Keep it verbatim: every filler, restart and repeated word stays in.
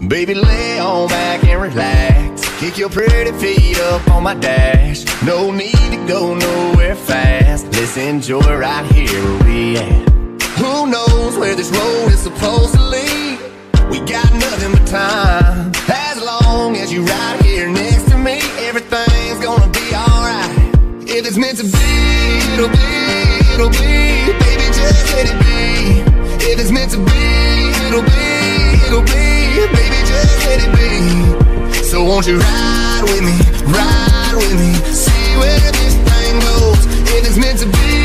Baby, lay on back and relax. Kick your pretty feet up on my dash. No need to go nowhere fast. Let's enjoy right here where we at. Who knows where this road is supposed to lead? We got nothing but time. As long as you're right here next to me, everything's gonna be alright. If it's meant to be, it'll be, it'll be. Baby, just let it be. If it's meant to be, it'll be, it'll be. Baby, just let it be. So won't you ride with me, ride with me, see where this thing goes. If it's meant to be,